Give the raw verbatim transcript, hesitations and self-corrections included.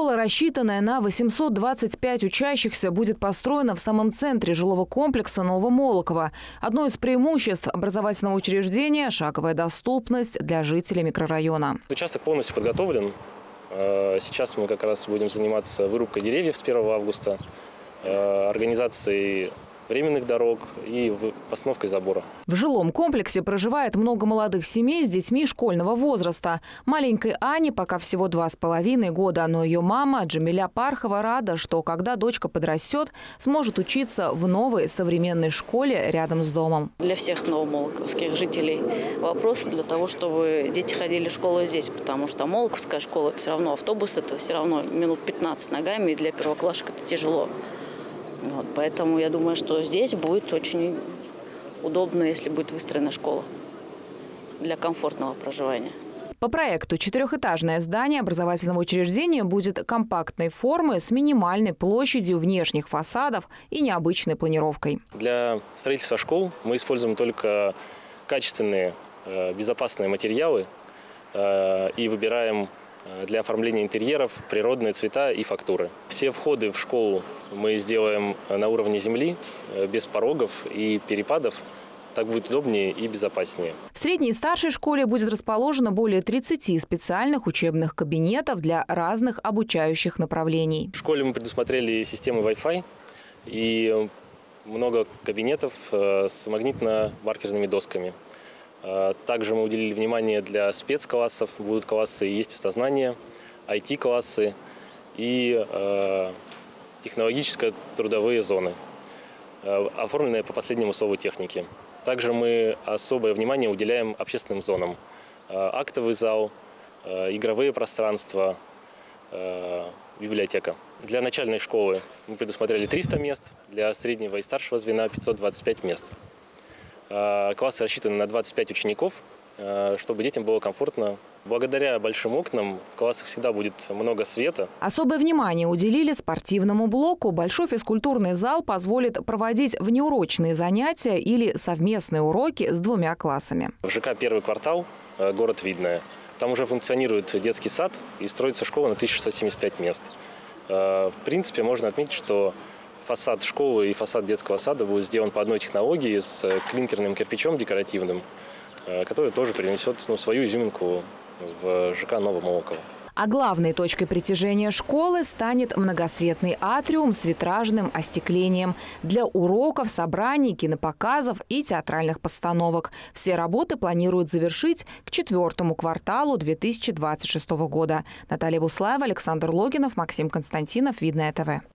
Школа, рассчитанная на восемьсот двадцать пять учащихся, будет построена в самом центре жилого комплекса Новомолоково. Одно из преимуществ образовательного учреждения – шаговая доступность для жителей микрорайона. Участок полностью подготовлен. Сейчас мы как раз будем заниматься вырубкой деревьев с первого августа, организацией временных дорог и постановкой забора. В жилом комплексе проживает много молодых семей с детьми школьного возраста. Маленькой Ане пока всего два с половиной года, но ее мама Джамиля Пархова рада, что когда дочка подрастет, сможет учиться в новой современной школе рядом с домом. Для всех новомолоковских жителей вопрос для того, чтобы дети ходили в школу здесь, потому что Молоковская школа – это все равно автобус, это все равно минут пятнадцать ногами, и для первоклашек это тяжело. Вот, поэтому я думаю, что здесь будет очень удобно, если будет выстроена школа для комфортного проживания. По проекту четырехэтажное здание образовательного учреждения будет компактной формы с минимальной площадью внешних фасадов и необычной планировкой. Для строительства школ мы используем только качественные, безопасные материалы и выбираем для оформления интерьеров природные цвета и фактуры. Все входы в школу мы сделаем на уровне земли, без порогов и перепадов. Так будет удобнее и безопаснее. В средней и старшей школе будет расположено более тридцати специальных учебных кабинетов для разных обучающих направлений. В школе мы предусмотрели систему Wi-Fi и много кабинетов с магнитно-маркерными досками. Также мы уделили внимание для спецклассов, будут классы естествознания, ай ти-классы и э, технологическо-трудовые зоны, э, оформленные по последнему слову техники. Также мы особое внимание уделяем общественным зонам. Э, актовый зал, э, игровые пространства, э, библиотека. Для начальной школы мы предусмотрели триста мест, для среднего и старшего звена пятьсот двадцать пять мест. Классы рассчитаны на двадцать пять учеников, чтобы детям было комфортно. Благодаря большим окнам в классах всегда будет много света. Особое внимание уделили спортивному блоку. Большой физкультурный зал позволит проводить внеурочные занятия или совместные уроки с двумя классами. В ЖК «Первый квартал», город Видное, там уже функционирует детский сад и строится школа на тысячу шестьсот семьдесят пять мест. В принципе, можно отметить, что фасад школы и фасад детского сада будет сделан по одной технологии с клинкерным кирпичом декоративным, который тоже принесет ну, свою изюминку в ЖК Новомолоково. А главной точкой притяжения школы станет многосветный атриум с витражным остеклением для уроков, собраний, кинопоказов и театральных постановок. Все работы планируют завершить к четвертому кварталу две тысячи двадцать шестого года. Наталья Буслаева, Александр Логинов, Максим Константинов, Видное ТВ.